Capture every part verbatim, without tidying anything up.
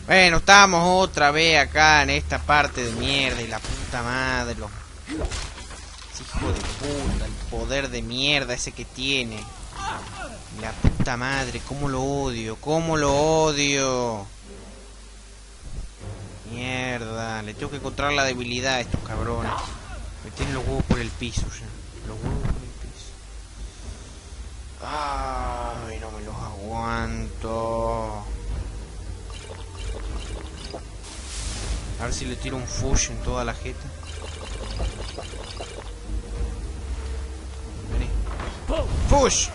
Bueno, estamos otra vez acá en esta parte de mierda. Y la puta madre, los... hijo de puta, el poder de mierda ese que tiene. La puta madre, cómo lo odio, cómo lo odio. Mierda, le tengo que encontrar la debilidad a estos cabrones. Me tienen los huevos por el piso ya. Los huevos por el piso. Ay, no me los aguanto. A ver si le tiro un fush en toda la jeta. Vení. ¡Fush!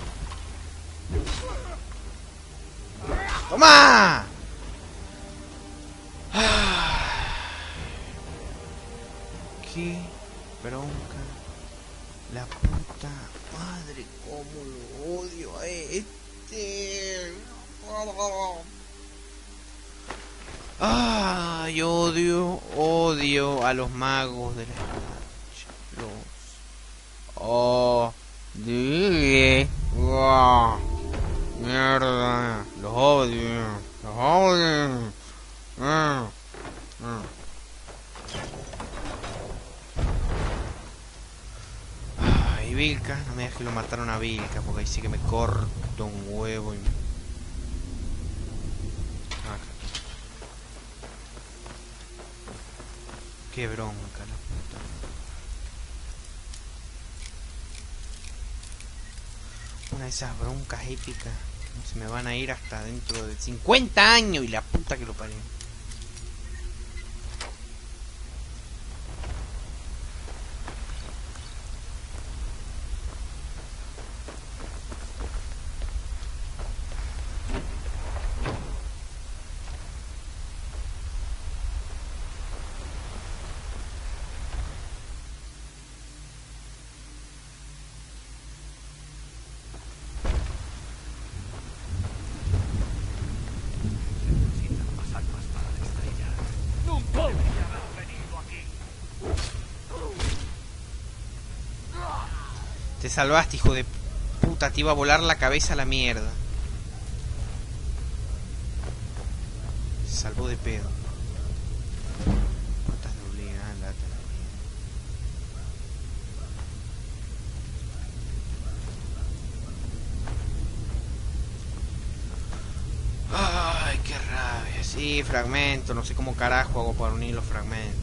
¡Toma! ¡Qué bronca! La puta madre, cómo lo odio a este. Ay, odio, odio a los magos de la espada. Los odio. Oh, mierda, los odio, los odio. Mm, mm. Ay, Vilca, no me dejes que lo mataron a Vilca, porque ahí sí que me corto un huevo y... Qué bronca la puta. Una de esas broncas épicas. Se me van a ir hasta dentro de cincuenta años y la puta que lo parió. Te salvaste, hijo de puta. Te iba a volar la cabeza a la mierda. Se salvó de pedo. Putas de obligada, andate a la mierda. Ay, qué rabia. Sí, fragmento. No sé cómo carajo hago para unir los fragmentos.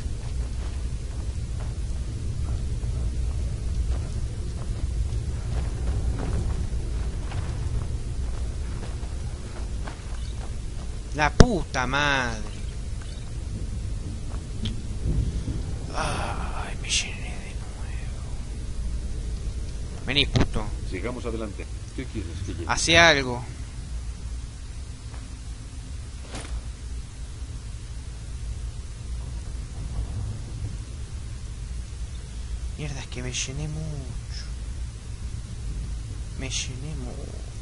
La puta madre. Ay, me llené de nuevo. Vení, puto. Sigamos adelante. ¿Qué quieres que lleve? Hace algo. Mierda, es que me llené mucho. Me llené mucho.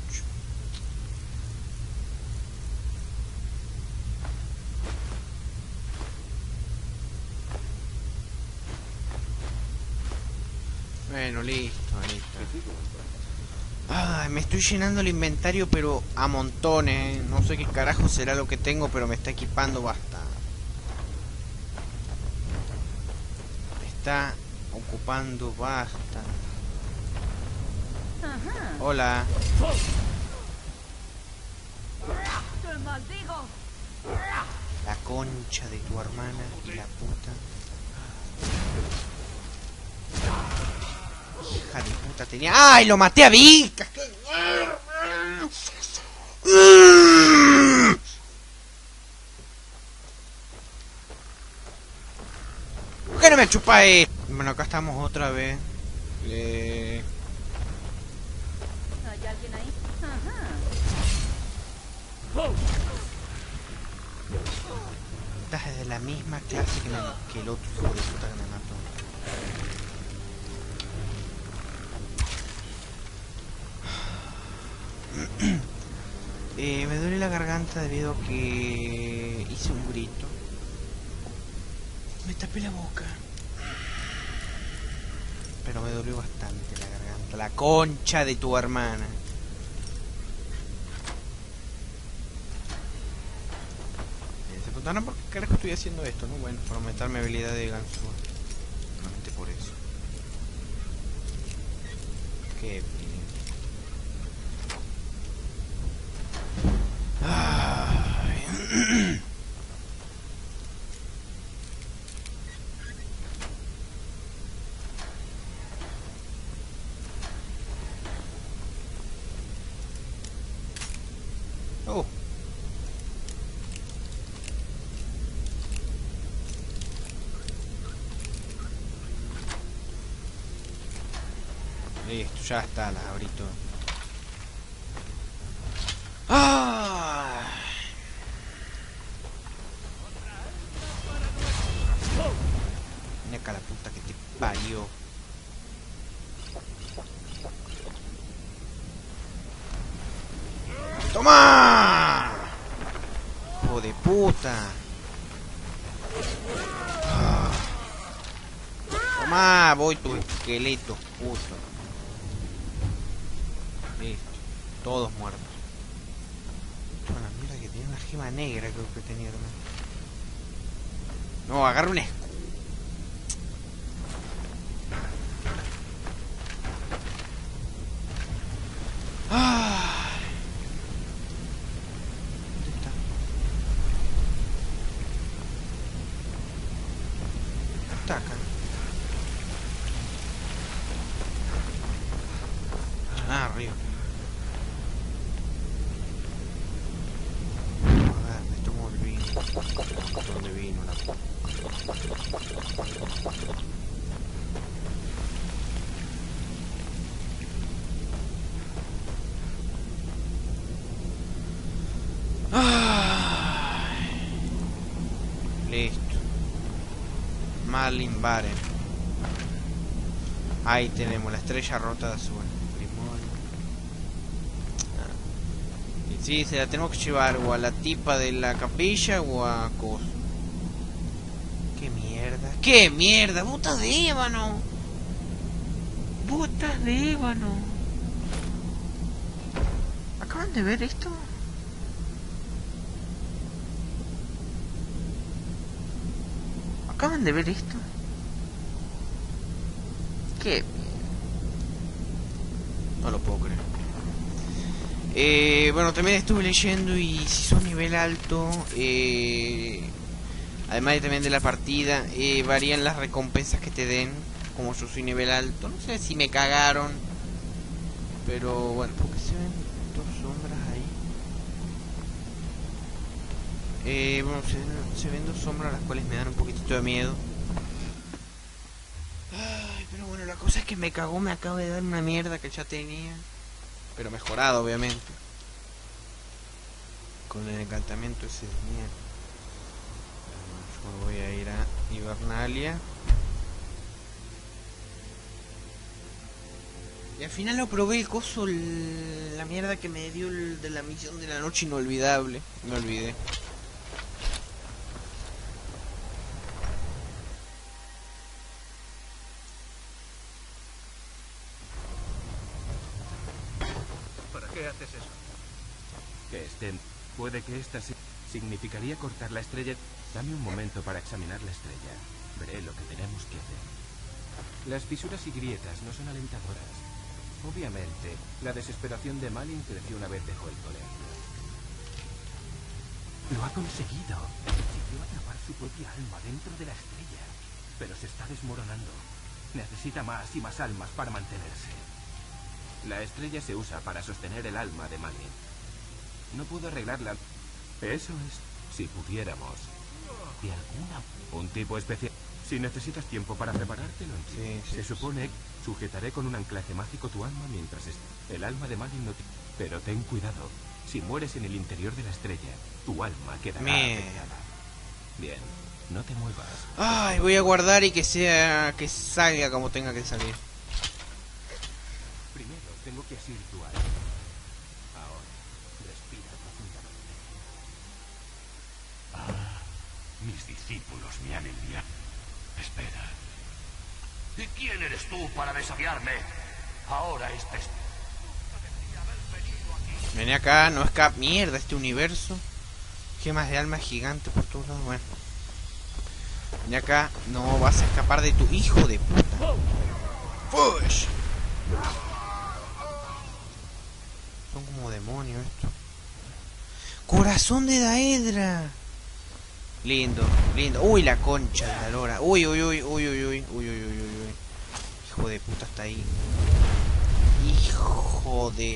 Bueno, listo, listo. Ay, me estoy llenando el inventario, pero a montones, ¿eh? No sé qué carajo será lo que tengo, pero me está equipando bastante. Me está ocupando bastante. Hola. ¡Te maldigo! La concha de tu hermana y la puta. Hija de puta, tenía... ¡Ay, lo maté a Vilca! ¡Qué mierda! ¿Por qué no me chupa esto? Bueno, acá estamos otra vez. Eh... ¿Hay alguien ahí? Ajá. Estás de la misma clase que, me... que el otro hijo de puta que me mató. eh, me duele la garganta debido a que hice un grito. Me tapé la boca. Pero me dolió bastante la garganta. La concha de tu hermana. preguntarán por qué carajo estoy haciendo esto, ¿no? Bueno, para aumentar mi habilidad de ganzúa. Solamente por eso. Qué bien. Ay. Oh. Listo, ya está, la abrí todo. ¡Ah! Mira acá la puta que te parió. ¡Toma! ¡Hijo de puta! Ah. ¡Toma! Voy tu esqueleto, puto. Listo. Todos muertos. Bueno, mira que tenía una gema negra, creo que tenía también. No, agarra un escudo. Ah. ¿Dónde está? Está acá. Ah, arriba. A ver, me tomo el vino. Un montón de vino, la puta. Listo. Marlin Baren. Ahí tenemos la estrella rota de azul. Limón. Ah. Y sí, se la tenemos que llevar o a la tipa de la capilla o a Cos. ¡Qué mierda! ¡Qué mierda! ¡Botas de ébano! ¡Botas de ébano! ¿Acaban de ver esto? ¿Acaban de ver esto? ¿Qué? No lo puedo creer. Eh, bueno, también estuve leyendo y si sos nivel alto, eh, además de también de la partida, eh, varían las recompensas que te den. Como yo soy nivel alto, no sé si me cagaron, pero bueno, porque se ven dos sombras ahí. Eh, bueno, se, se ven dos sombras las cuales me dan un poquitito de miedo. Ay, pero bueno, la cosa es que me cagó, me acaba de dar una mierda que ya tenía. Pero mejorado, obviamente. Con el encantamiento ese de mierda. Yo voy a ir a Hibernalia. Y al final lo probé el coso, el, la mierda que me dio el, de la misión de la noche inolvidable. Me olvidé. ¿Para qué haces eso? Que estén. Puede que esta se... significaría cortar la estrella. Dame un momento para examinar la estrella. Veré lo que tenemos que hacer. Las fisuras y grietas no son alentadoras. Obviamente, la desesperación de Malin creció una vez dejó el colegio. Lo ha conseguido. Consiguió atrapar su propia alma dentro de la estrella. Pero se está desmoronando. Necesita más y más almas para mantenerse. La estrella se usa para sostener el alma de Malin. No puedo arreglarla. Eso es, si pudiéramos. De alguna... Un tipo especial. Si necesitas tiempo para preparártelo, sí, sí, se supone que sujetaré con un anclaje mágico tu alma mientras est... el alma de Malin no te... Pero ten cuidado. Si mueres en el interior de la estrella, tu alma quedará afectada. Bien, no te muevas. Ay, voy a guardar y que sea... que salga como tenga que salir. Primero tengo que asir tu alma. Ahora, respira profundamente. Ah, mis discípulos me han enviado. Espera. ¿Y quién eres tú para desafiarme? Ahora este es... Vení acá, no escapa. Mierda, este universo. gemas de alma gigantes por todos lados. Bueno. Y acá no vas a escapar de tu hijo de puta. ¡Fush! Son como demonios esto. Corazón de Daedra. Lindo, lindo. Uy, la concha de la lora. Uy, uy, uy, uy, uy, uy, uy, uy, uy, uy. Hijo de puta está ahí. Hijo de...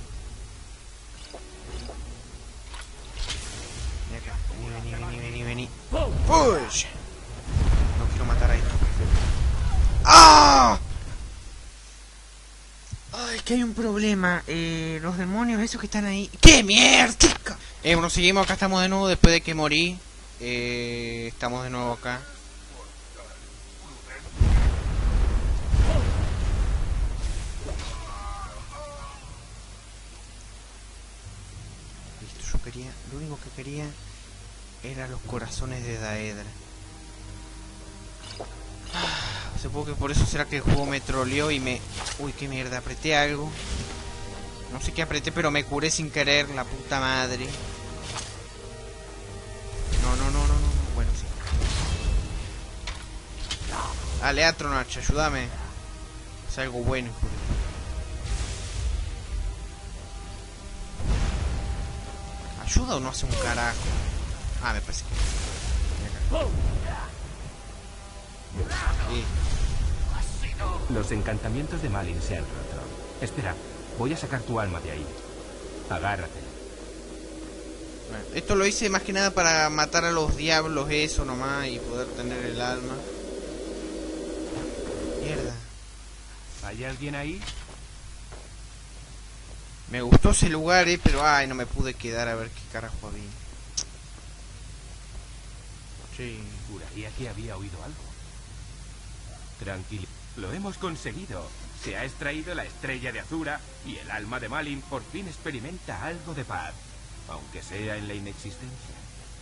Ven acá. Vení, vení, vení, vení, vení. ¡Push! No quiero matar a esto. ¡Ah! Ay, que hay un problema. Eh, los demonios esos que están ahí. ¡Qué mierda! Eh, bueno, seguimos. Acá estamos de nuevo después de que morí. Eh, estamos de nuevo acá. Listo, yo quería... Lo único que quería eran los corazones de Daedra. Ah, supongo que por eso será que el juego me troleó y me... Uy, qué mierda, apreté algo. No sé qué apreté, pero me curé sin querer, la puta madre. No, no, no, no, no. Bueno, sí. Dale, Atronach, ayúdame. Es algo bueno, hijo de... ¿Ayuda o no hace un carajo? Ah, me parece que... Sí. Los encantamientos de Malyn se han roto. Espera, voy a sacar tu alma de ahí. Agárrate. Bueno, esto lo hice más que nada para matar a los diablos, eso nomás, y poder tener el alma. Mierda. ¿Hay alguien ahí? Me gustó ese lugar, eh, pero ay, no me pude quedar a ver qué carajo había. Sí. Juraría que había oído algo. Tranquilo. Lo hemos conseguido. Se ha extraído la estrella de Azura y el alma de Malyn por fin experimenta algo de paz, aunque sea en la inexistencia.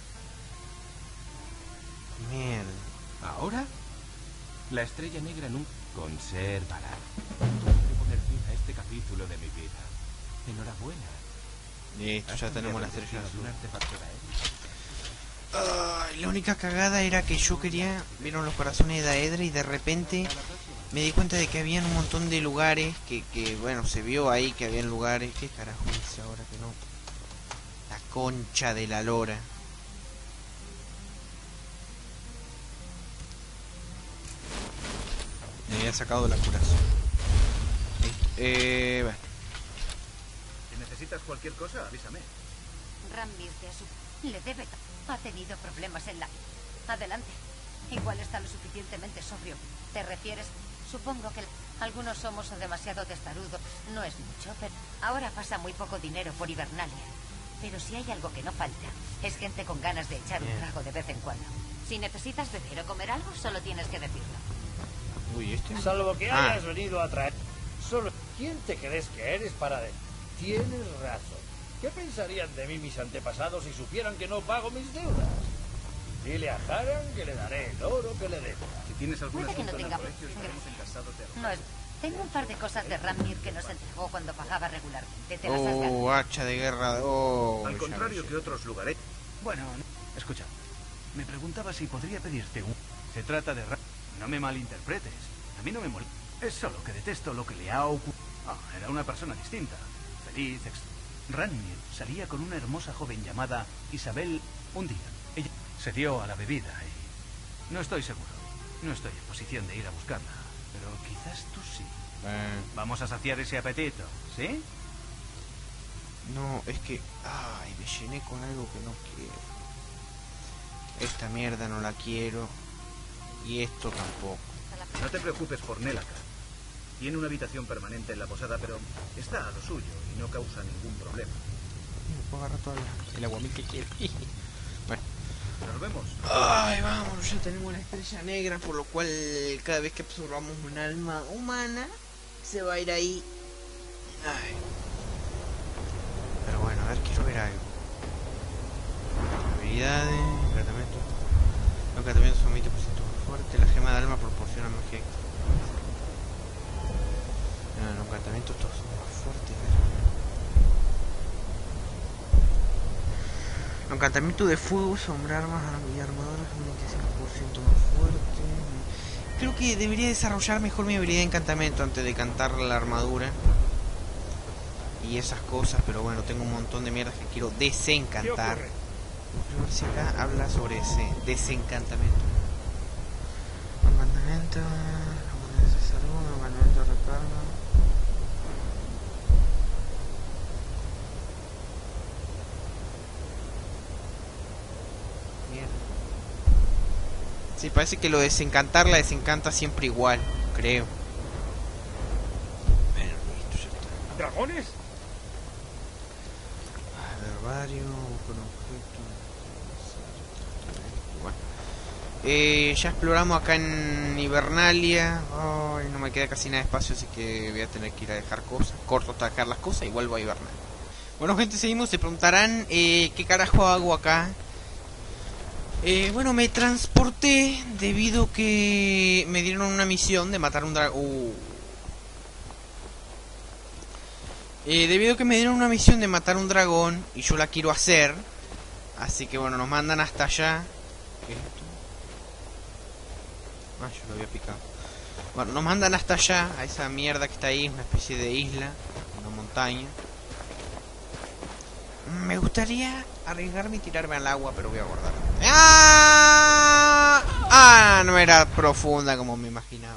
Mierda. ¿Ahora? La estrella negra nunca conservará. Tuve que poner fin a este capítulo de mi vida. Enhorabuena. Listo, ya tenemos la estrella de azul. un artefacto aéreo. Ay, la única cagada era que yo quería... Vieron los corazones de Daedra y de repente me di cuenta de que habían un montón de lugares que, que bueno, se vio ahí que habían lugares. ¿Qué carajo dice ahora que no? La concha de la lora. Me había sacado la curación. Eh, bueno. Si necesitas cualquier cosa, avísame. Ranmir de Azur le debe... Ha tenido problemas en la... Adelante. Igual está lo suficientemente sobrio. ¿Te refieres? Supongo que algunos somos demasiado testarudos. No es mucho, pero ahora pasa muy poco dinero por Hibernalia. Pero si hay algo que no falta, es gente con ganas de echar un trago de vez en cuando. Si necesitas beber o comer algo, solo tienes que decirlo. Uy, este... Salvo que Ah. hayas venido a traer... Solo... ¿Quién te crees que eres para de... Tienes razón. ¿Qué pensarían de mí mis antepasados si supieran que no pago mis deudas? Dile a Haran que le daré el oro que le debo. Si tienes algún Puede que no asunto en el tenga... colegio, estaremos encantados de... No es... Tengo un par de cosas de Ranmir que nos entregó cuando pagaba regularmente. ¿Te las has ganado? Oh, hacha de guerra. Oh, Al ya contrario lo que sé. otros lugares... Bueno, escucha. Me preguntaba si podría pedirte un... Se trata de... Ra- No me malinterpretes. A mí no me molesta. Es solo que detesto lo que le ha ocurrido. Ah, era una persona distinta. Feliz, ex... Ranmir salía con una hermosa joven llamada Isabel un día. Ella se dio a la bebida y... No estoy seguro. No estoy en posición de ir a buscarla. Pero quizás tú sí. Eh, Vamos a saciar ese apetito, ¿sí? no, es que... Ay, me llené con algo que no quiero. Esta mierda no la quiero. Y esto tampoco. No te preocupes por Nelaka. Tiene una habitación permanente en la posada, pero está a lo suyo y no causa ningún problema. Me puedo agarrar todo el, el aguamil que quiero. Bueno. Nos vemos. Ay, vamos, ya tenemos la estrella negra, por lo cual cada vez que absorbamos un alma humana se va a ir ahí. Ay. Pero bueno, a ver, quiero ver algo. Habilidades, encantamientos. Los encantamientos son veinte por ciento más fuertes. La gema de alma proporciona magia extra. No, los encantamientos todos son más fuertes. Encantamiento de fuego, sombra armas y armaduras un veinticinco por ciento más fuerte. Creo que debería desarrollar mejor mi habilidad de encantamiento antes de cantar la armadura. Y esas cosas, pero bueno, tengo un montón de mierdas que quiero desencantar. Quiero ver si acá habla sobre ese desencantamiento. Encantamiento, encantamiento de salud, encantamiento de recarga. Mierda. Sí, parece que lo de desencantar la desencanta siempre igual, creo. Bueno, listo, ya está. ¿Dragones? Herbario con objeto. Bueno. Eh, ya exploramos acá en Hibernalia. Ay, no me queda casi nada de espacio, así que voy a tener que ir a dejar cosas. Corto hasta dejar las cosas y vuelvo a Hibernalia. Bueno, gente, seguimos. Se preguntarán eh, ¿qué carajo hago acá? Eh, bueno, me transporté debido que me dieron una misión de matar un dragón. Uh. Eh, debido a que me dieron una misión de matar un dragón y yo la quiero hacer. Así que bueno, nos mandan hasta allá. ¿Qué es esto? Ah, yo lo había picado. Bueno, nos mandan hasta allá, a esa mierda que está ahí, una especie de isla, una montaña. Me gustaría arriesgarme y tirarme al agua, pero voy a guardar. ¡Ah! Ah, no era profunda como me imaginaba.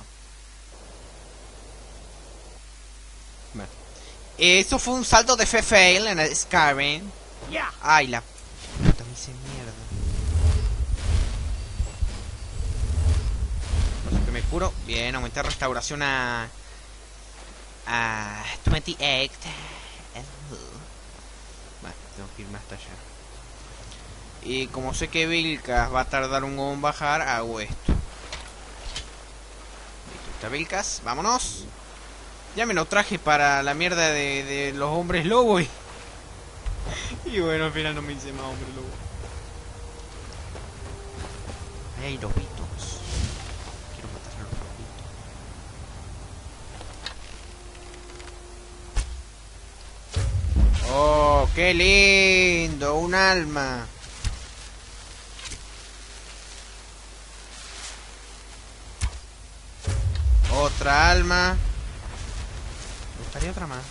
Bueno. Eso fue un salto de fe fail en el Skyrim. Ay, la puta, me hice mierda. Por eso que me curo. Bien, aumenté restauración a... A... veintiocho. Bueno, tengo que irme hasta allá. Y como sé que Vilcas va a tardar un montón en bajar, hago esto. Listo, está Vilcas, vámonos. Ya me lo traje para la mierda de, de los hombres lobo y... y bueno, al final no me hice más hombre lobo. Ahí hay lobitos. Quiero matar a los lobitos. Oh, qué lindo, un alma. Otra alma. Me gustaría otra más.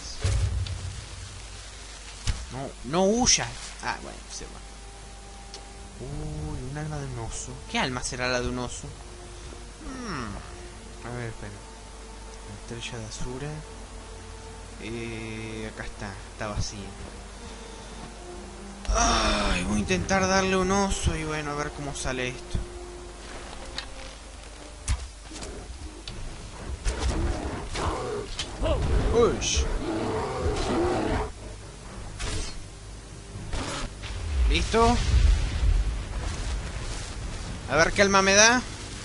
No, no huya. Ah, bueno, se va. Uy, un alma de un oso. ¿Qué alma será la de un oso? Hmm. A ver, espera. La estrella de Azura. Eh, acá está, está vacía. Ay, voy a intentar darle un oso y bueno, a ver cómo sale esto. Ush. ¿Listo? A ver qué alma me da. Alma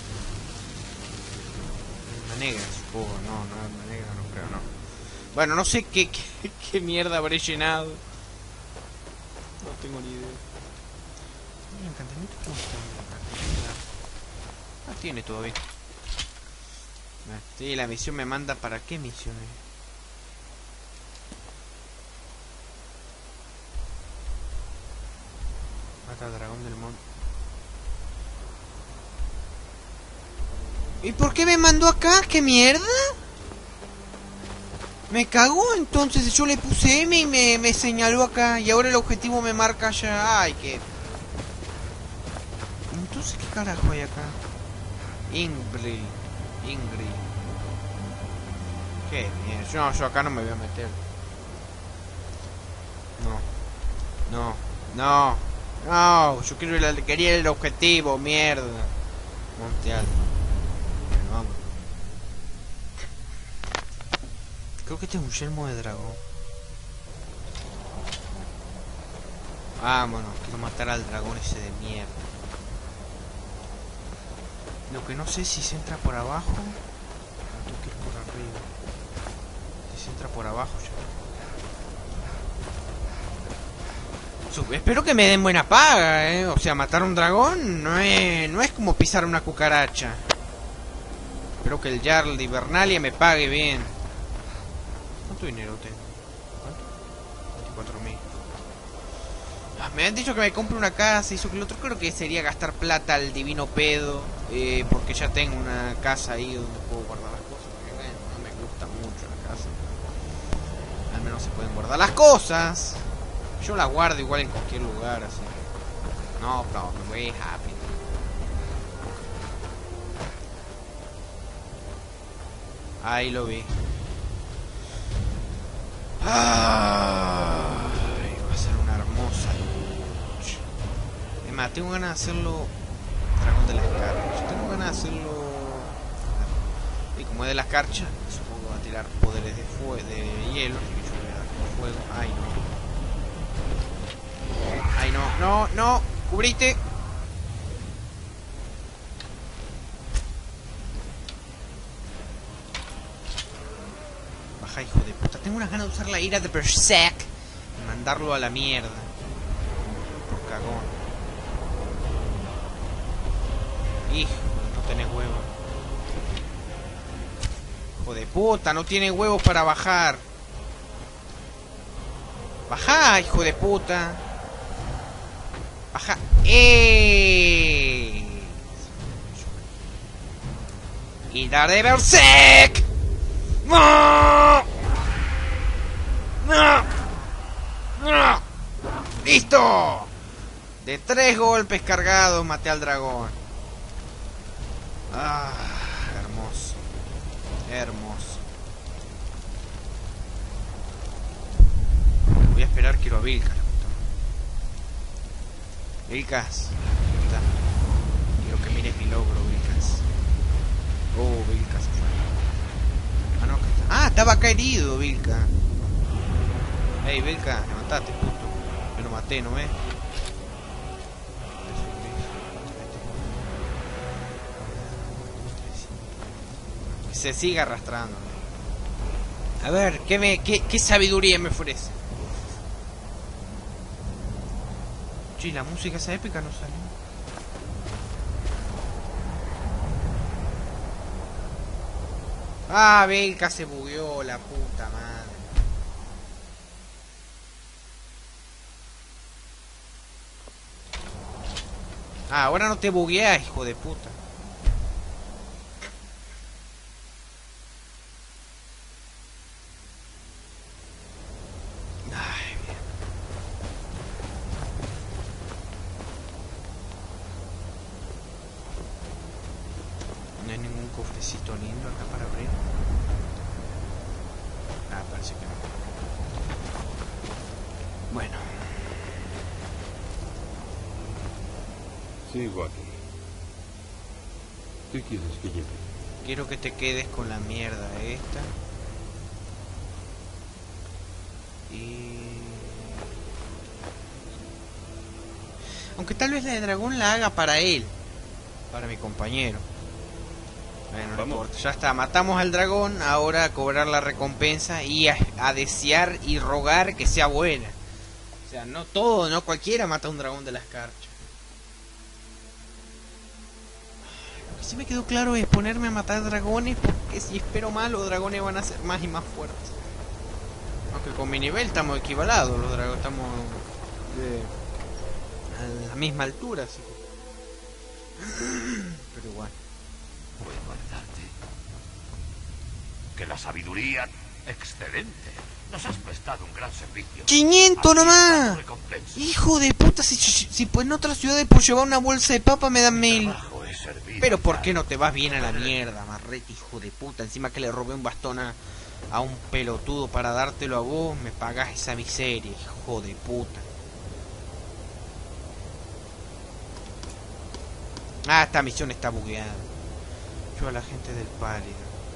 negra, supongo. No, no, alma negra, no creo, no. Bueno, no sé qué, qué, qué mierda habré llenado. No tengo ni idea. El encantamiento, ¿cómo está? Ah, tiene todavía. Sí, la misión me manda para qué misiones. Mata al dragón del monte. ¿Y por qué me mandó acá? ¿Qué mierda? Me cagó entonces. Yo le puse M y me, me señaló acá. Y ahora el objetivo me marca allá. Ay, qué... Entonces, ¿qué carajo hay acá? Ingrid. Ingrid. Qué mierda. No, yo acá no me voy a meter. No. No. No. No. Yo quiero el, quería el objetivo, mierda. Monte alto. Bueno, vamos. Creo que este es un yelmo de dragón. Vámonos. Quiero matar al dragón ese de mierda. Lo que no sé si se entra por abajo. No, tengo que ir por arriba. Si se entra por abajo ya. Sub Espero que me den buena paga, eh. O sea, matar a un dragón no es, no es como pisar una cucaracha. Espero que el Jarl de Hibernalia me pague bien. ¿Cuánto dinero tengo? ¿Cuánto? veinticuatro mil. Me han dicho que me compre una casa y eso que lo otro. Creo que sería gastar plata al divino pedo. Eh, porque ya tengo una casa ahí donde puedo guardar las cosas. Porque eh, no me gusta mucho la casa. Al menos se pueden guardar las cosas. Yo las guardo igual en cualquier lugar, así. No problem, way happy. Ahí lo vi. Ay, va a ser una hermosa lucha. Es más, tengo ganas de hacerlo dragón de la escarcha. Tengo ganas de hacerlo. Y como es de la escarcha, supongo que va a tirar poderes de fuego, de hielo. Así que yo voy a dar fuego. Ay, no. Ay, no, no, no. Cubrite. Baja, hijo de puta. Tengo unas ganas de usar la ira de Berserk y mandarlo a la mierda. Por cagón. Hijo, no tenés huevos. Hijo de puta, no tiene huevos para bajar. Baja, hijo de puta. Baja. ¡Eh! Y dar de Berserk. ¡No! ¡No! ¡No! ¡Listo! De tres golpes cargados maté al dragón. Ah, hermoso. Hermoso. Voy a esperar, quiero a Vilcas. Vilcas. Quiero que mires mi logro, Vilcas. Oh, Vilcas. Ah, no, ah, estaba acá herido, Vilca. Ey, Vilca, levantate, puto. Yo lo maté, ¿no ves? Se sigue arrastrando. A ver, ¿qué, me, qué, qué sabiduría me ofrece? Sí, la música esa épica no salió. Ah, Vilca se bugueó, la puta madre. Ah, ahora no te bugueas, hijo de puta. Ay, bien. No hay ningún cofrecito lindo acá para abrir. Ah, parece que no. Bueno. Sigo aquí. ¿Qué quieres que lleve? Quiero que te quedes con la mierda esta. Y... aunque tal vez la de dragón la haga para él. Para mi compañero. Bueno, no importa. Ya está, matamos al dragón. Ahora a cobrar la recompensa y a, a desear y rogar que sea buena. O sea, no todo, no cualquiera mata a un dragón de la escarcha. Lo que sí me quedó claro es ponerme a matar dragones, porque si espero mal los dragones van a ser más y más fuertes. Aunque con mi nivel estamos equivalados, los dragones estamos de, a la misma altura, así que... pero igual. Puedo ayudarte. Que la sabiduría... excelente. Nos has prestado un gran servicio. ¡quinientos nomás! Hijo de puta, si, si, si pues en otras ciudades por llevar una bolsa de papa me dan mil. Pero ¿por qué no te vas bien a la mierda, marrete, hijo de puta? Encima que le robé un bastón a, a un pelotudo para dártelo a vos, me pagás esa miseria, hijo de puta. Ah, esta misión está bugueada. Yo a la gente del pálido.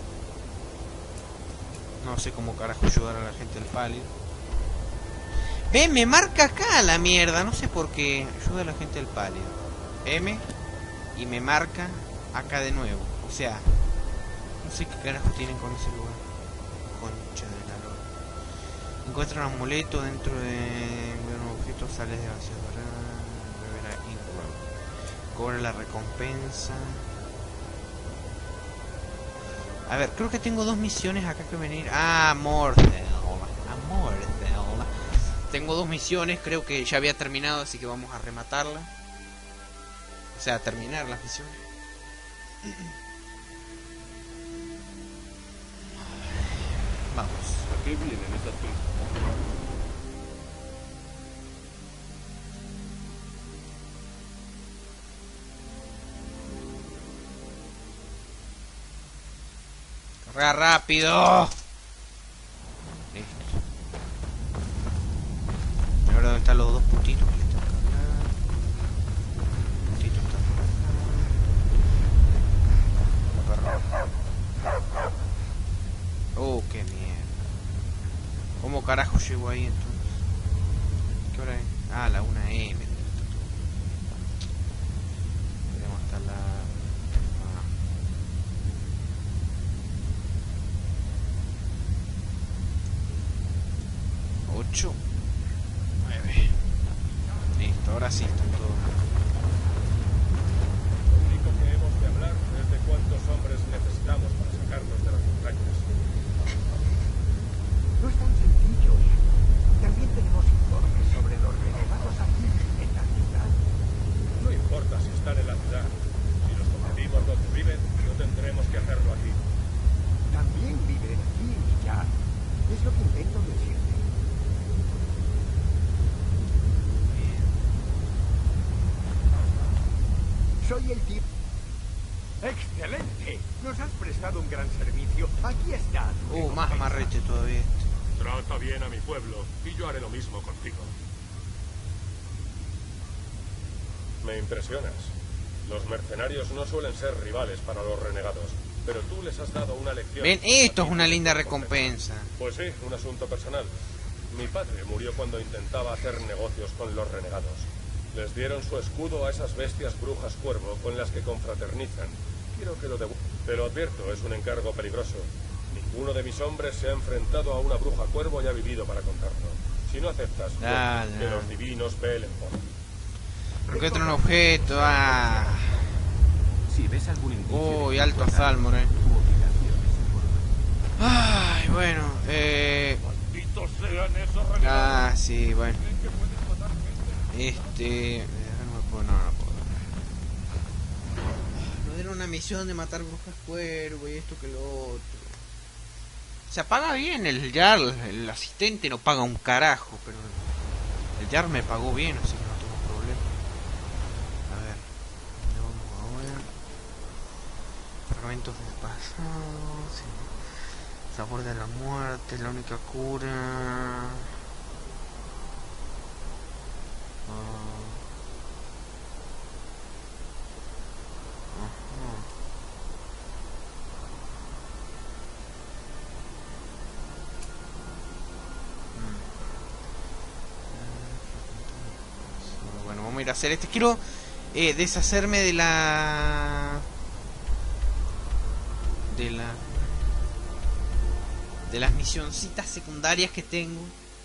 No sé cómo carajo ayudar a la gente del pálido. Ve, me marca acá la mierda. No sé por qué. Ayuda a la gente del pálido. M. Y me marca acá de nuevo. O sea, no sé qué carajo tienen con ese lugar. Concha de la lora. Encuentra un amuleto dentro de un objeto. Sales de vacío. Cobra la recompensa. A ver, creo que tengo dos misiones acá que venir. Ah, Morthel. A Morthel. Tengo dos misiones, creo que ya había terminado, así que vamos a rematarla. O sea, terminar las misiones. Vamos. ¿A qué vienen estas prisas? ¡Corre rápido! Listo. Y ahora, ¿dónde están los dos puntitos que le tengo que hablar? Puntito está por acá. Oh, qué mierda. ¿Cómo carajo llego ahí entonces? ¿Qué hora es? Ah, la una eme. Tenemos hasta la... ocho, nueve. Listo, ahora sí está todo. Lo único que hemos de hablar es de cuántos hombres necesitamos para sacarnos de las montañas. No es tan sencillo. También tenemos informes sobre los renegados aquí en la ciudad. No importa si están en la ciudad. Si los objetivos donde viven, no tendremos que hacerlo aquí. También viven aquí y ya. Es lo que intento decirte. Soy el tipo. ¡Excelente! Nos has prestado un gran servicio. Aquí está. Uh, más amarrete todavía. Trata bien a mi pueblo y yo haré lo mismo contigo. Me impresionas. Los mercenarios no suelen ser rivales para los renegados, pero tú les has dado una lección. Ven, esto es una linda recompensa. Pues sí, un asunto personal. Mi padre murió cuando intentaba hacer negocios con los renegados. Les dieron su escudo a esas bestias brujas cuervo con las que confraternizan. Quiero que lo devuelvan. Te lo advierto, es un encargo peligroso. Ninguno de mis hombres se ha enfrentado a una bruja cuervo y ha vivido para contarlo. Si no aceptas, Ah, que no. los divinos velen por. Encuentra un objeto. Ah. Si ves algún indicio Uy, de alto igualdad, Zalmor, eh. tu obligación es informar. Ay, bueno, eh... ¡Malditos sean esos renegados! ah, sí, bueno. ¿Creen que puedes matar gente? Este... eh, No me puedo, no, no puedo. Nos dieron una misión de matar brujas cuervo y esto que lo otro. Se paga bien el Jarl, el asistente no paga un carajo, pero el Jarl me pagó bien, así que no tengo problema. A ver, ¿dónde vamos ahora? Fragmentos del pasado, sí. Sabor de la muerte, la única cura. Ah. Ajá. Bueno, vamos a ir a hacer este. Quiero eh, deshacerme de la... De la... De las misioncitas secundarias que tengo.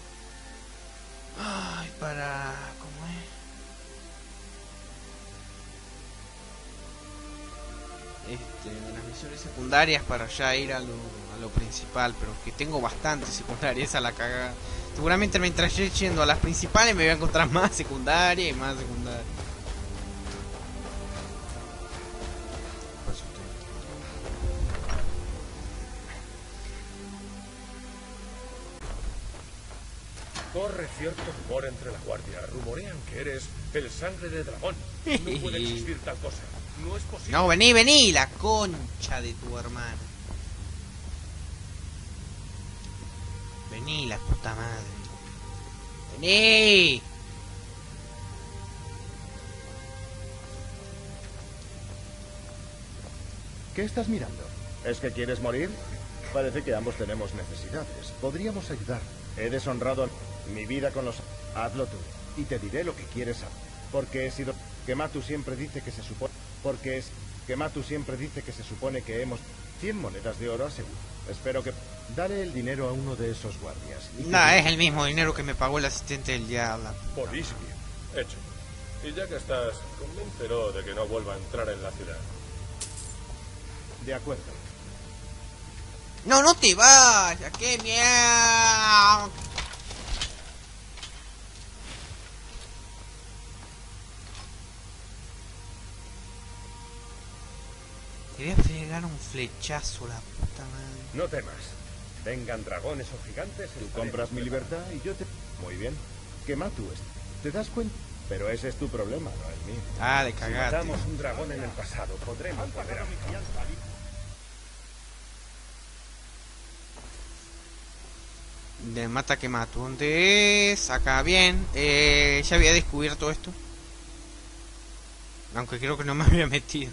Ay, para... ¿Cómo es? Este, de las misiones secundarias para ya ir a lo, a lo principal. Pero que tengo bastantes secundarias a la cagada. Seguramente mientras yo yendo a las principales me voy a encontrar más secundarias y más secundarias. Por eso estoy- Corre cierto rumor entre la guardia. Rumorean que eres el sangre de dragón. No puede existir tal cosa. No es posible. No, vení, vení, la concha de tu hermana. Vení, la puta madre. Vení. ¿Qué estás mirando? ¿Es que quieres morir? Parece que ambos tenemos necesidades. Podríamos ayudar. He deshonrado a mi vida con los... Hazlo tú. Y te diré lo que quieres saber. Porque he sido... Que Matu siempre dice que se supone... Porque es... Que Matu siempre dice que se supone que hemos... cien monedas de oro aseguro. Espero que... Dale el dinero a uno de esos guardias. y que- Nah, es el mismo dinero que me pagó el asistente del Diablo. Por Ishbir. Hecho. Y ya que estás, convéncelo de que no vuelva a entrar en la ciudad. De acuerdo. No, no te vayas, qué mierda. Quería pegar un flechazo, la puta madre. No temas. Vengan dragones o gigantes. Tú compras mi libertad y yo te... Muy bien. Quema tú esto. ¿Te das cuenta? Pero ese es tu problema, no el mío. Ah, de Si cagarte. matamos un dragón en el pasado, podremos volver a matar. De mata que mato. ¿Dónde es? Acá, bien. Eh, ya había descubierto esto. Aunque creo que no me había metido.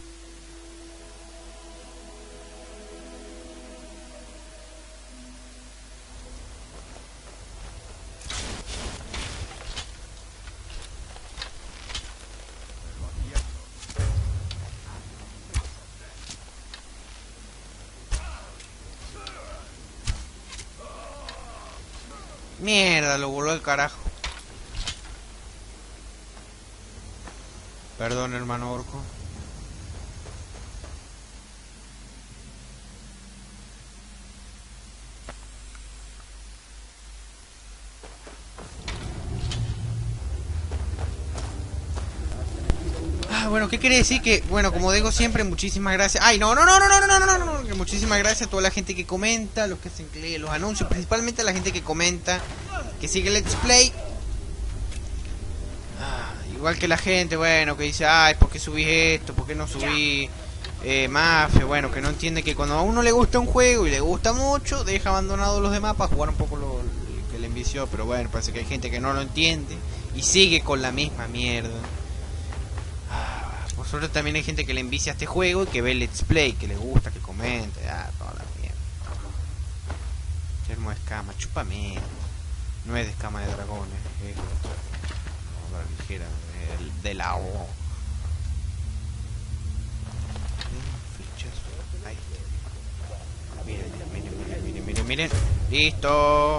Mierda, lo voló el carajo. Perdón, hermano orco. Ah, bueno, ¿qué quiere decir? Que, bueno, como digo siempre, muchísimas gracias. Ay, no, no, no, no, no, no, no, no, no, no. Que muchísimas gracias a toda la gente que comenta, los que hacen clic, los anuncios, principalmente a la gente que comenta, que sigue Let's Play. Ah, igual que la gente, bueno, que dice, ay, ¿por qué subí esto? ¿Por qué no subí eh, Mafia? Bueno, que no entiende que cuando a uno le gusta un juego y le gusta mucho, deja abandonados los demás para jugar un poco lo, lo que le envició. Pero bueno, parece que hay gente que no lo entiende y sigue con la misma mierda. Por suerte también hay gente que le envicia a este juego y que ve Let's Play, que le gusta, que comente, ah, toda la mierda. Termo de escama, chupa mierda. No es de escama de dragones, es otra ligera, de, de la O. Ahí. Miren, miren, miren, miren, miren, miren. Listo.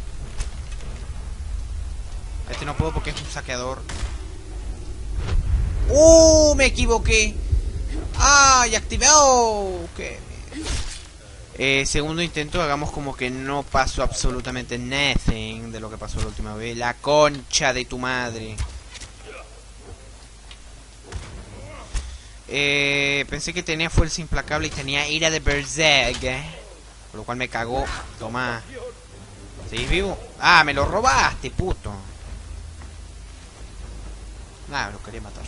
Este no puedo porque es un saqueador. ¡Uh! Me equivoqué. ¡Ay! Activado. ¿Qué? Eh, segundo intento, hagamos como que no pasó absolutamente nothing de lo que pasó la última vez. La concha de tu madre. Eh, pensé que tenía fuerza implacable y tenía ira de Berserk, eh, por lo cual me cagó. Toma. ¿Seguís vivo? Ah, me lo robaste, puto. Nah, lo quería matar yo.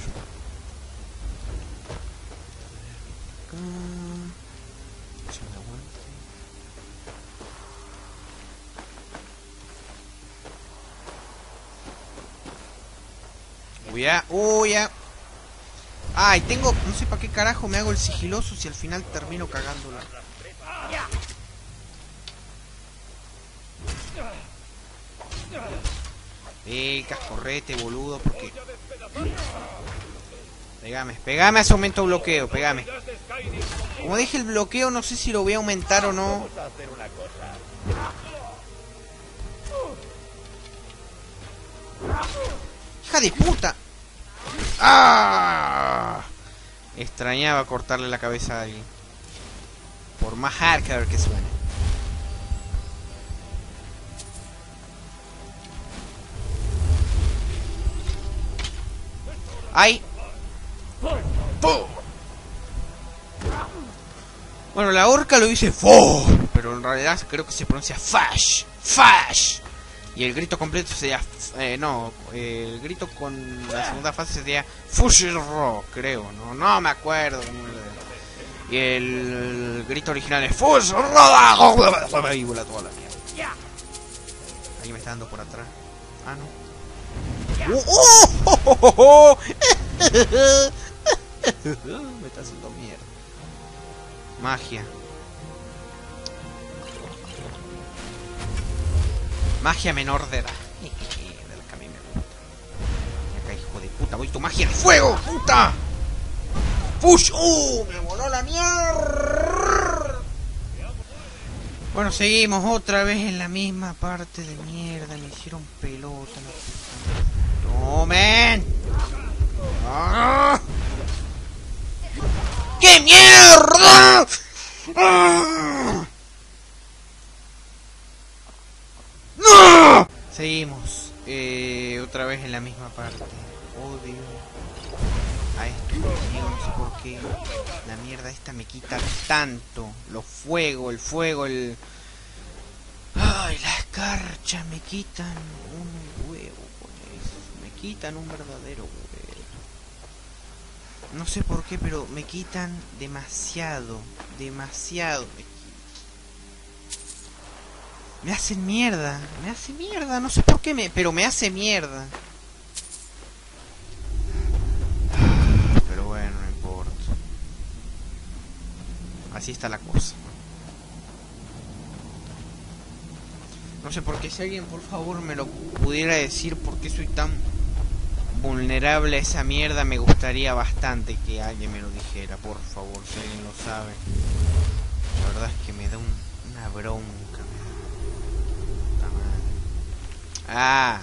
Uy, ya, uy, ya. Ay, tengo... No sé para qué carajo me hago el sigiloso si al final termino cagándola. Eh, cascorrete, boludo, porque... Pegame, pegame a ese aumento de bloqueo, pegame. Como dije, el bloqueo no sé si lo voy a aumentar o no. ¡Hija de puta! ¡Ah! Extrañaba cortarle la cabeza a alguien. Por más hardcore que suene. ¡Ay! Bueno, la orca lo dice Fo, pero en realidad creo que se pronuncia Fash. Fash. Y el grito completo sería... Eh, no, eh, el grito con la segunda fase sería Fushiro, creo. No, no me acuerdo. Y el grito original es Fushiro. Y vuela toda la mierda. Ahí me está dando por atrás. Ah, no. ¡Oh! ¡Oh! ¡Oh! ¡Oh! ¡Oh! Me está haciendo mierda. Magia. Magia menor de edad. De la que a mí me gusta. Y acá, hijo de puta, voy tu magia de fuego, puta. ¡Push! ¡Uh! Me voló la mierda. Bueno, seguimos otra vez en la misma parte de mierda. Me hicieron pelota. ¡Tomen! ¡Ah! ¡Qué mierda! ¡Ah! ¡No! Seguimos. Eh, otra vez en la misma parte. Odio. a esto, amigo, no sé por qué la mierda esta me quita tanto. Los fuegos, el fuego, el... Ay, las escarchas me quitan un huevo con eso. Me quitan un verdadero huevo. No sé por qué, pero me quitan demasiado. Demasiado. Me, me hacen mierda. Me hace mierda. No sé por qué, me, pero me hace mierda. Pero bueno, no importa. Así está la cosa. No sé por qué, si alguien por favor me lo pudiera decir por qué soy tan vulnerable a esa mierda, me gustaría bastante que alguien me lo dijera, por favor, si alguien lo sabe. La verdad es que me da un, una bronca. Puta madre. Ah.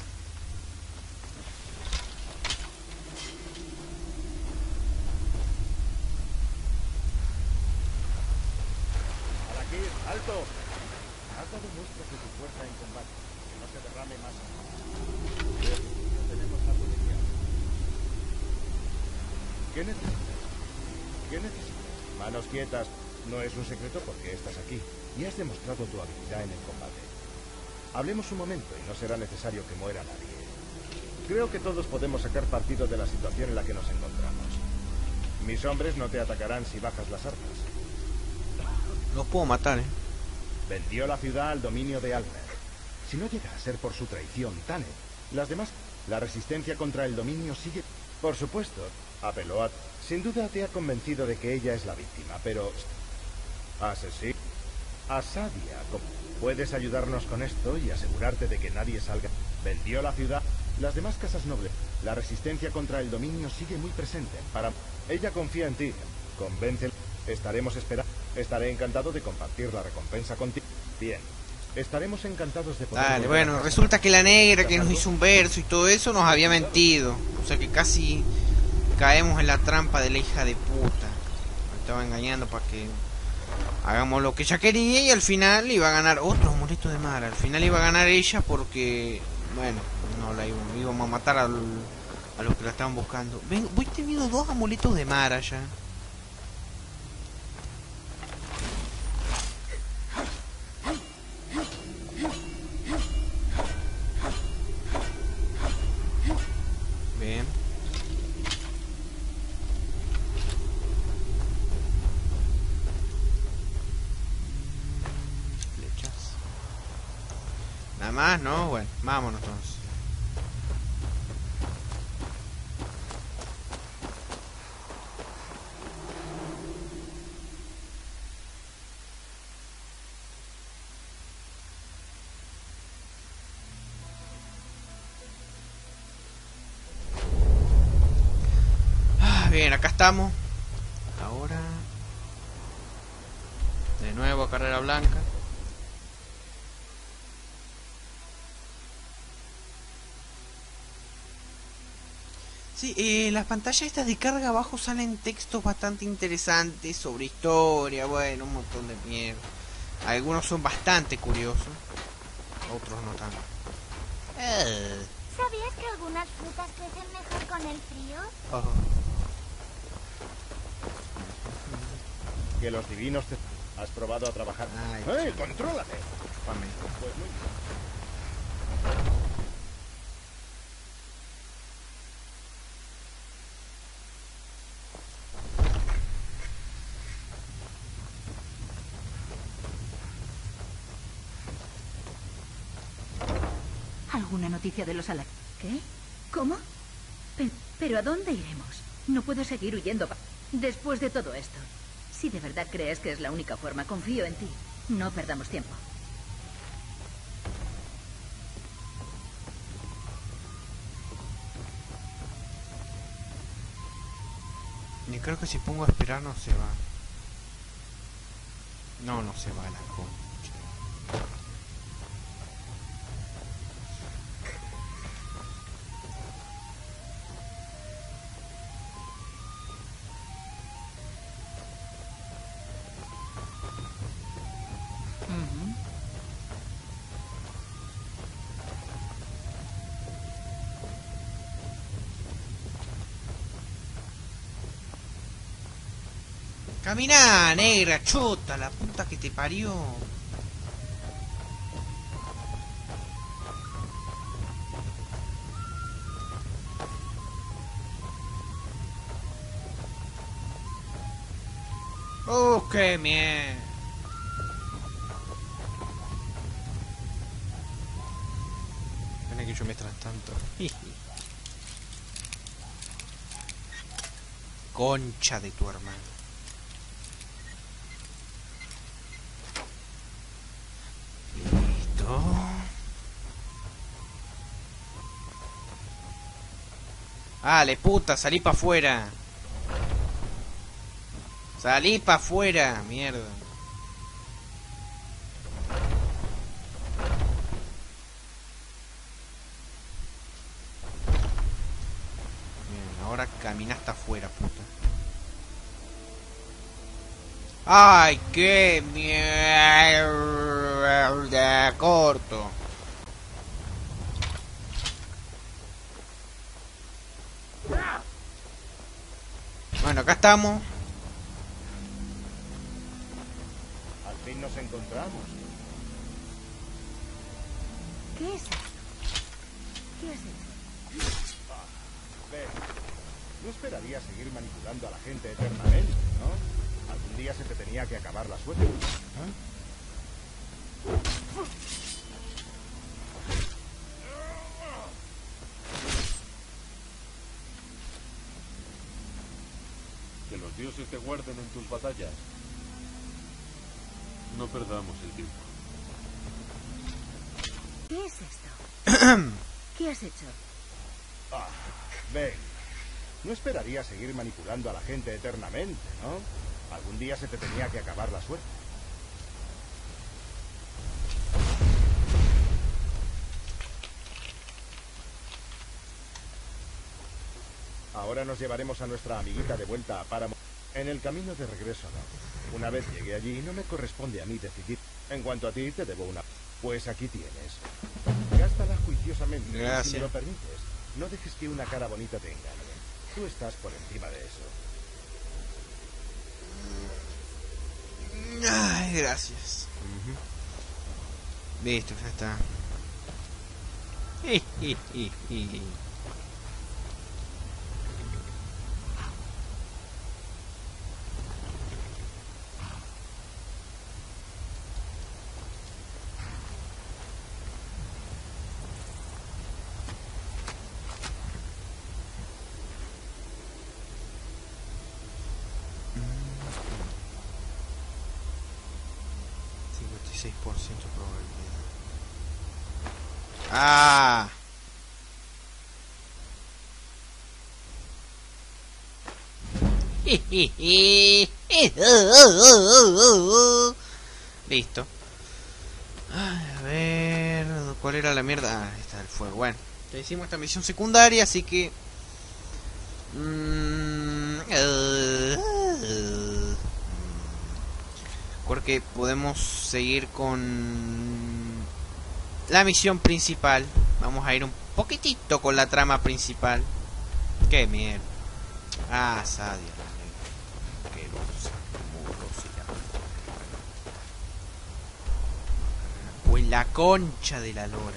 Aquí, alto. Has dado muestras de tu fuerza en combate. Que no se derrame más. No tenemos algo de guía. ¿Qué necesitas? ¿Qué necesitas? Manos quietas. No es un secreto porque estás aquí. Y has demostrado tu habilidad en el combate. Hablemos un momento y no será necesario que muera nadie. Creo que todos podemos sacar partido de la situación en la que nos encontramos. Mis hombres no te atacarán si bajas las armas. Los puedo matar, eh. Vendió la ciudad al dominio de Almer. Si no llega a ser por su traición, Tane, las demás... La resistencia contra el dominio sigue... Por supuesto, apeló a... Sin duda te ha convencido de que ella es la víctima, pero... Asesino... Asadia, ¿puedes ayudarnos con esto y asegurarte de que nadie salga? Vendió la ciudad... Las demás casas nobles... La resistencia contra el dominio sigue muy presente. Para... Ella confía en ti. Convéncela. Estaremos esperando... Estaré encantado de compartir la recompensa contigo. Bien. Estaremos encantados de poder... Dale, bueno, resulta que la negra que nos hizo un verso y todo eso nos había mentido. O sea que casi caemos en la trampa de la hija de puta. Me estaba engañando para que hagamos lo que ella quería y al final iba a ganar otro amuleto de Mara. Al final iba a ganar ella porque, bueno, no la íbamos, íbamos a matar al, a los que la estaban buscando. Ven, voy teniendo dos amuletos de Mara ya. Bien. Flechas. Nada más, ¿no? Bueno, vámonos entonces. Bien, acá estamos. Ahora de nuevo a carrera blanca. Sí, eh, las pantallas estas de carga abajo salen textos bastante interesantes sobre historia, bueno, un montón de mierda. Algunos son bastante curiosos, otros no tanto. Eh. ¿Sabías que algunas frutas crecen mejor con el frío? Oh. Que los divinos te... ¿Has probado a trabajar? Ay, ¡Eh, contrólate! Pues muy bien. ¿Alguna noticia de los ala... ¿Qué? ¿Cómo? Pe- ¿Pero a dónde iremos? No puedo seguir huyendo pa- después de todo esto. Si de verdad crees que es la única forma, confío en ti. No perdamos tiempo. Y creo que si pongo a esperar no se va. No, no se va la concha. Caminá, negra, chota, la puta que te parió. Oh, qué mierda. Pena que yo me tras tanto. Concha de tu hermano. Listo. Dale, puta, salí pa' afuera. Salí pa' afuera, mierda. Bien, ahora camina hasta afuera, puta. ¡Ay, qué mierda! Corto. Bueno, acá estamos. Al fin nos encontramos. ¿Qué es esto? ¿Qué has hecho? Ah, ve. No esperaría seguir manipulando a la gente eternamente, ¿no? Algún día se te tenía que acabar la suerte. ¿Ah? Que los dioses te guarden en tus batallas. No perdamos el tiempo. ¿Qué es esto? ¿Qué has hecho? Ah, ven. No esperaría seguir manipulando a la gente eternamente, ¿no? Algún día se te tenía que acabar la suerte. Ahora nos llevaremos a nuestra amiguita de vuelta a Páramo. En el camino de regreso no. Una vez llegué allí, no me corresponde a mí decidir. En cuanto a ti, te debo una... Pues aquí tienes. Gástala juiciosamente. Gracias. Si me lo permites, no dejes que una cara bonita te engañe. Tú estás por encima de eso. Ay, gracias. Uh-huh. Listo, ya está. cincuenta y seis por ciento probabilidad. ¡Ah! Listo. Ay, a ver, ¿cuál era la mierda? Ah, está el fuego. Bueno, ya hicimos esta misión secundaria, así que... Mm, uh, uh, porque podemos seguir con la misión principal. Vamos a ir un poquitito con la trama principal. Qué mierda. Ah, Sadia. Qué bolsa. Pues la concha de la lora.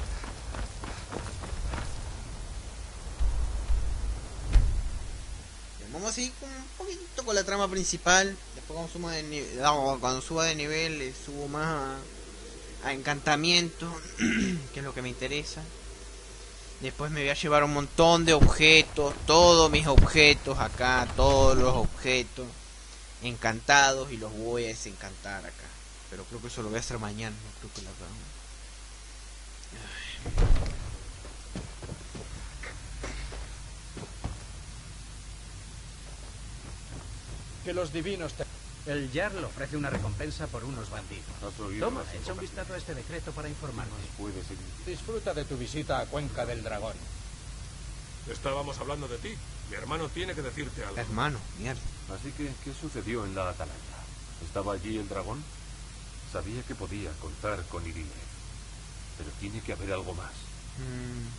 Vamos a ir con un poquito con la trama principal. Después cuando suba de nivel, no, cuando suba de nivel le subo más a, a encantamiento, que es lo que me interesa. Después me voy a llevar un montón de objetos, todos mis objetos acá, todos los objetos encantados, y los voy a desencantar acá. Pero creo que eso lo voy a hacer mañana, no creo que lo haga. Que los divinos te... El Jarl ofrece una recompensa por unos bandidos. ¿Has oído Toma, las echa un informaciones? vistazo a este decreto para informarnos. Puedes seguir. Disfruta de tu visita a Cuenca del Dragón. Estábamos hablando de ti. Mi hermano tiene que decirte algo. Hermano, mierda. Así que, ¿qué sucedió en la Atalaya? ¿Estaba allí el dragón? Sabía que podía contar con Irine. Pero tiene que haber algo más. Mm.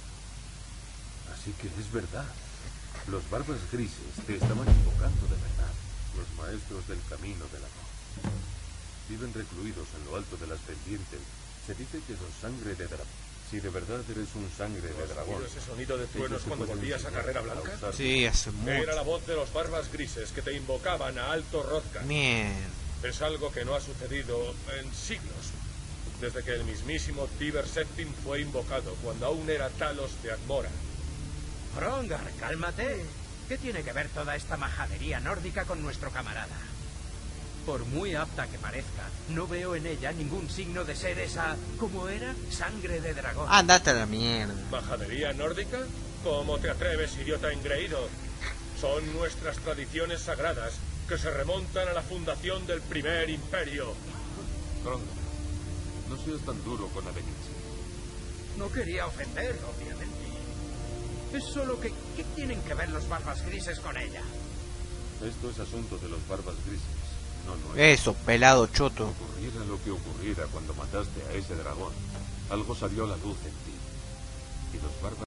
Así que es verdad. Los barbas grises te estaban invocando de verdad. Los maestros ancestros del camino del amor. Viven recluidos en lo alto de las pendientes. Se dice que son sangre de dragón. Si de verdad eres un sangre de dragón... ¿Has oído ese sonido de truenos cuando volvías a Carrera Blanca? Sí, hace mucho. Era la voz de los barbas grises que te invocaban a Alto Hrothgar. Mierda. Es algo que no ha sucedido en siglos. Desde que el mismísimo Tiber Septim fue invocado, cuando aún era Talos de Admora. Hrongar, cálmate. ¿Qué tiene que ver toda esta majadería nórdica con nuestro camarada? Por muy apta que parezca, no veo en ella ningún signo de ser esa... ¿Cómo era? Sangre de dragón. Andate a la mierda. ¿Majadería nórdica? ¿Cómo te atreves, idiota engreído? Son nuestras tradiciones sagradas que se remontan a la fundación del primer imperio. Hrongar, no seas tan duro con Avenice. No quería ofender, obviamente. Es solo que... ¿Qué tienen que ver los barbas grises con ella? Esto es asunto de los barbas grises. No, no es. Eso, pelado choto. Ocurriera lo que ocurriera cuando mataste a ese dragón, algo salió a la luz en ti. Y los bárbaros